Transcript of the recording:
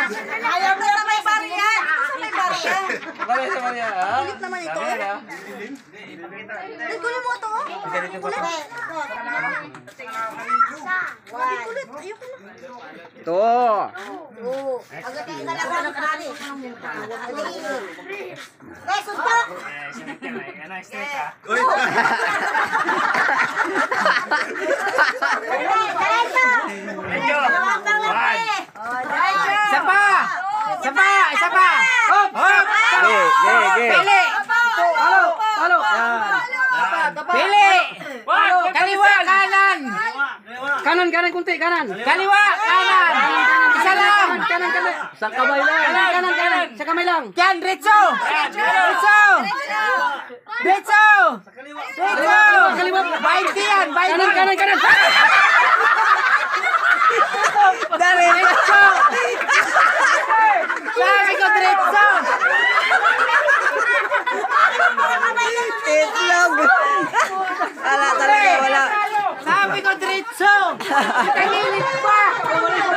Ayaw mo na may bariyan. Sa may bariyan. Balik sa Maria. Kulit naman ito. Kulit mo ito. Kulit. Kulit. Ayoko na. Ito. Agatin ka lang ng kani. Guys, suntok. Isa pa. Hop. Pili. Halo. Pili. Kaliwa, kanan. Kanan kunti, kanan. Kaliwa, kanan. Isa lang. Kanan. Sa kamay lang. Kanan. Sa kamay lang. Yan, diretso. Kaliwa. Baik yan. Kanan. Diretso. Sabi ko diretso. Itlog. Wala talaga, wala. Sabi ko diretso. Tagilid pa.